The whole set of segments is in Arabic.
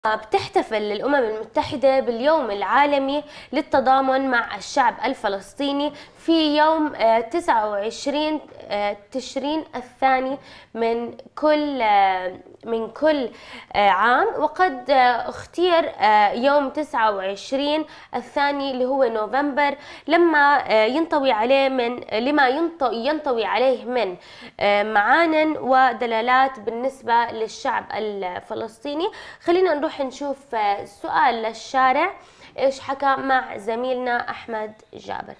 بتحتفل الأمم المتحدة باليوم العالمي للتضامن مع الشعب الفلسطيني في يوم 29 تشرين الثاني من كل عام، وقد اختير يوم 29 الثاني اللي هو نوفمبر لما ينطوي عليه من معان ودلالات بالنسبة للشعب الفلسطيني. خلينا نروح نشوف سؤال للشارع ايش حكى مع زميلنا أحمد جابر.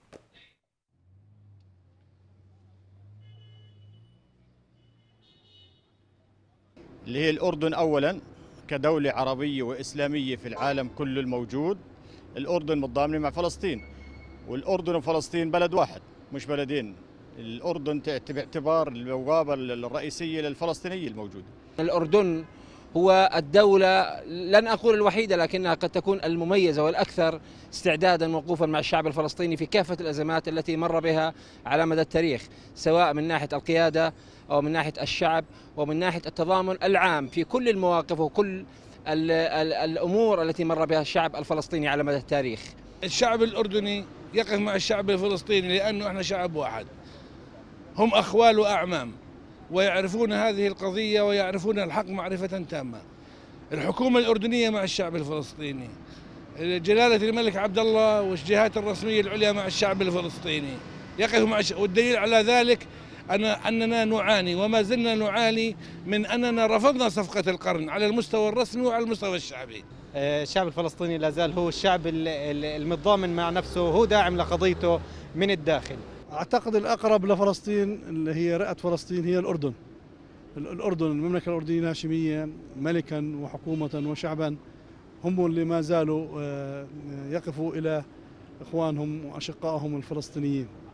اللي هي الأردن أولاً كدولة عربية وإسلامية في العالم كله الموجود. الأردن متضامنة مع فلسطين، والأردن وفلسطين بلد واحد مش بلدين. الأردن باعتبار البوابة الرئيسية للفلسطينية الموجودة. الأردن هو الدولة لن أقول الوحيدة لكنها قد تكون المميزة والأكثر استعدادا وقوفا مع الشعب الفلسطيني في كافة الأزمات التي مر بها على مدى التاريخ، سواء من ناحية القيادة أو من ناحية الشعب ومن ناحية التضامن العام في كل المواقف وكل الأمور التي مر بها الشعب الفلسطيني على مدى التاريخ. الشعب الأردني يقف مع الشعب الفلسطيني لأنه احنا شعب واحد، هم أخوال وأعمام، ويعرفون هذه القضية ويعرفون الحق معرفة تامة. الحكومة الأردنية مع الشعب الفلسطيني، جلالة الملك عبد الله والجهات الرسمية العليا مع الشعب الفلسطيني يقف مع والدليل على ذلك أننا نعاني وما زلنا نعاني من أننا رفضنا صفقة القرن على المستوى الرسمي وعلى المستوى الشعبي. الشعب الفلسطيني لا زال هو الشعب المتضامن مع نفسه، هو داعم لقضيته من الداخل. أعتقد الأقرب لفلسطين اللي هي رئة فلسطين هي الأردن. الأردن المملكة الأردنية الهاشمية ملكا وحكومة وشعبا هم اللي ما زالوا يقفوا إلى إخوانهم وأشقائهم الفلسطينيين.